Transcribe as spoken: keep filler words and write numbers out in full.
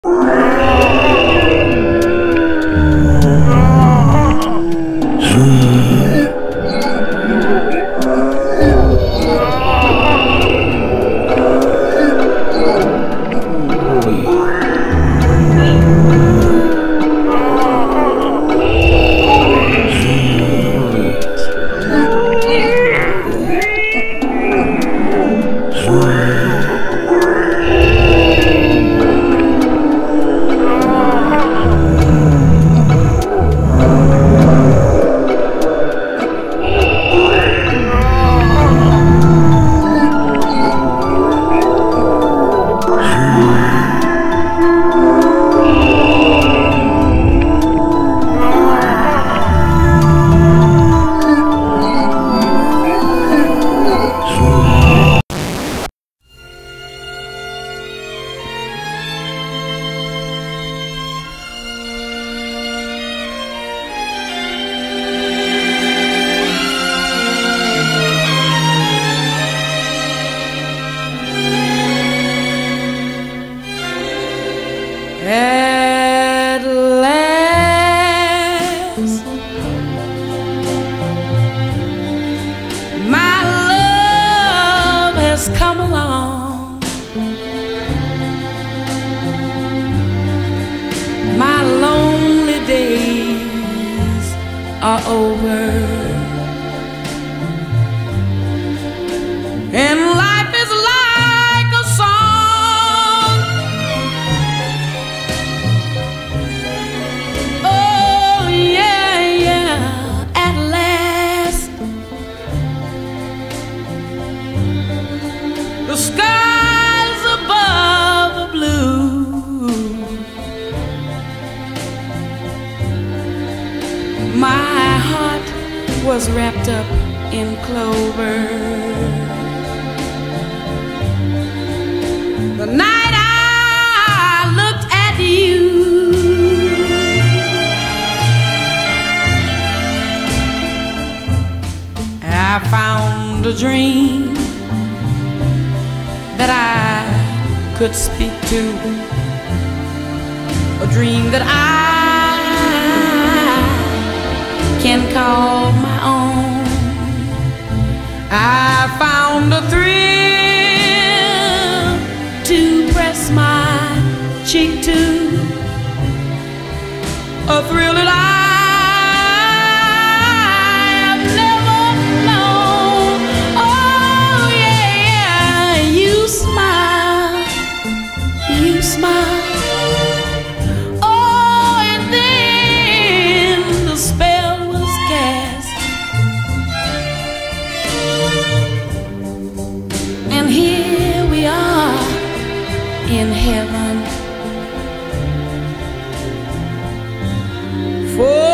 At last, my love has come along. My lonely days are over, and life is like a song. Oh yeah, yeah, at last the skies above are blue. My heart was wrapped up in clover the night I looked at you. I found a dream that I could speak to, a dream that I can call my own. I found a thrill to press my cheek to, a thrill that I have never known. Oh yeah, you smile, you smile. Oh, and then the spell was cast, and here we are in heaven. For